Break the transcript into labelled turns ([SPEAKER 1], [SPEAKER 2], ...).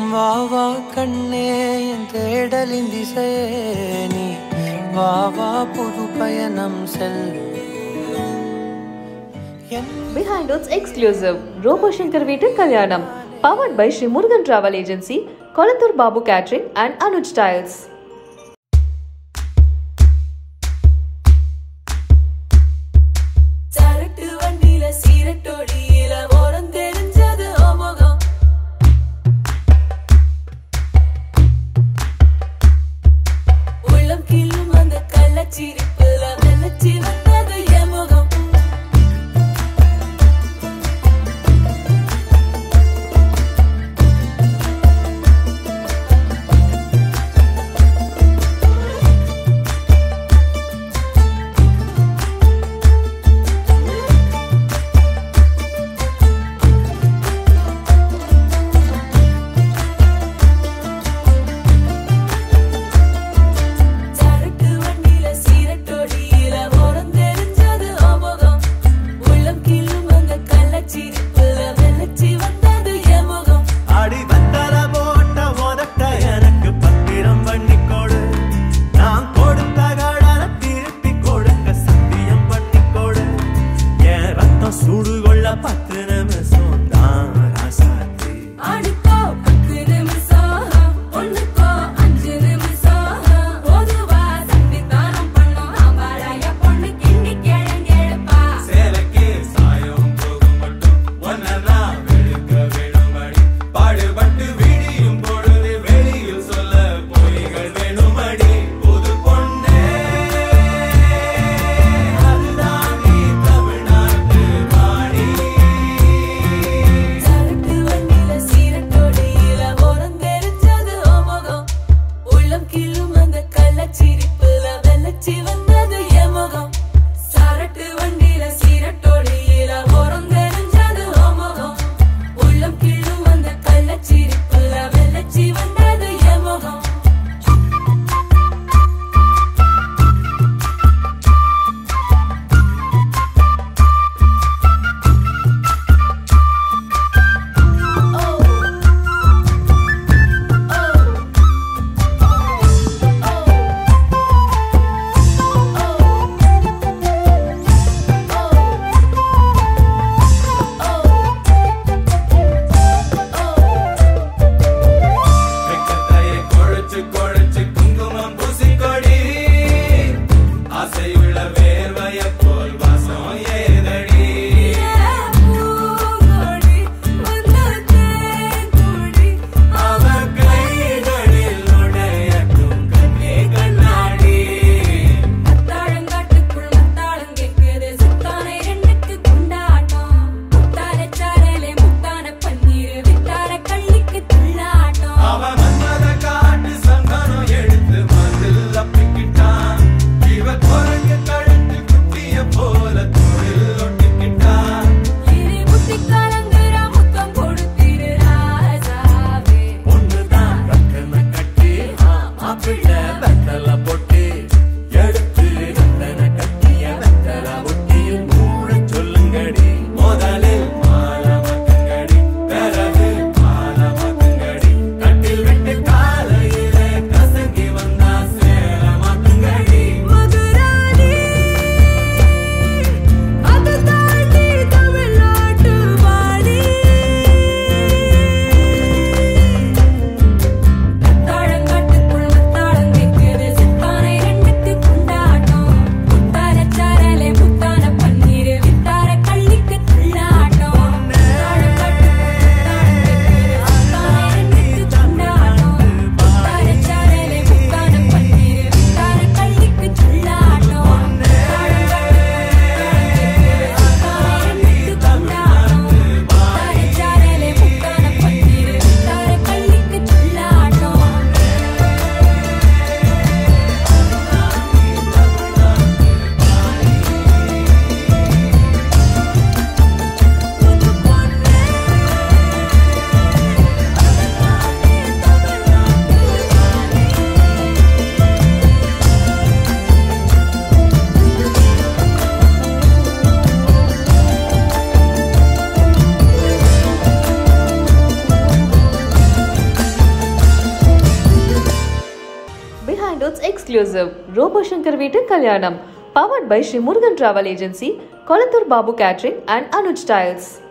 [SPEAKER 1] வா வா கண்ணே என் தேடலின் திசையே நீ வா வா புது பயணம் செல்.
[SPEAKER 2] Behind Notes exclusive Robo Shankar Veetu Kalyanam powered by Sri Murugan Travel Agency, Kolattur Babu Catering and Anuj Styles.
[SPEAKER 3] முதலில் மாலமக்கங்கடி பெறகு மாலமக்கங்கடி கட்டில்
[SPEAKER 2] Behind Roots exclusive Robo Shankar Veetu Kalyanam. Powered by Sri Murugan Travel Agency, Kolattur Babu Catering and Anuj Styles.